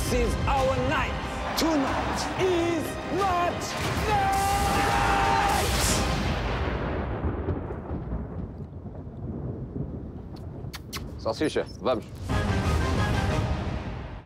This is our night. Tonight is not night! Salsicha, vamos.